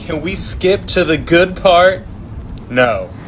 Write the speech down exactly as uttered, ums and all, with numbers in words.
Can we skip to the good part? No.